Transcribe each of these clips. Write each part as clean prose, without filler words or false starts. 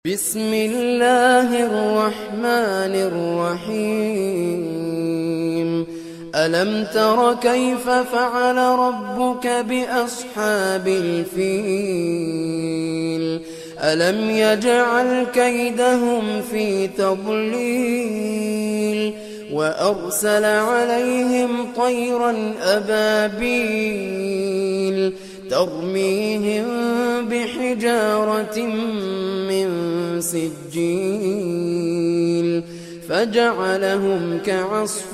بسم الله الرحمن الرحيم. ألم تر كيف فعل ربك بأصحاب الفيل؟ ألم يجعل كيدهم في تضليل وأرسل عليهم طيرا أبابيل ترميهم بحجارة من سجيل فجعلهم كعصف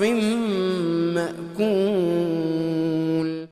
مأكول.